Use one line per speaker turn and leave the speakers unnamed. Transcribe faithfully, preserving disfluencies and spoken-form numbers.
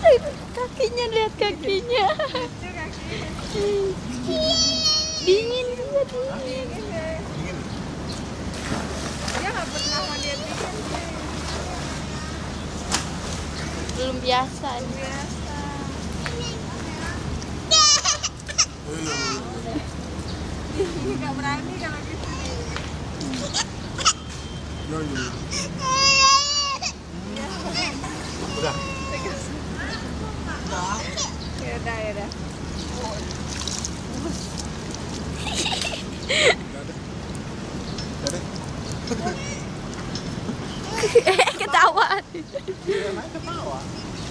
Kakinya, lihat kakinya. Dingin juga, dingin.
Dia nggak pernah melihat dingin.
Belum biasa.
Biasa. Nggak berani kalau gitu.
Udah.
Ya udah, ya udah.
Eh, ketawa.
Ketawa.